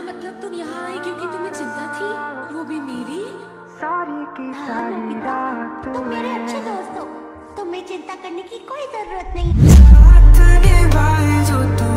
मतलब तुम यहाँ आई क्योंकि तुम्हें चिंता थी, वो भी मेरी। सारी की सारी रात तुम मेरे अच्छे दोस्त हो, तुम्हें चिंता करने की कोई जरूरत नहीं।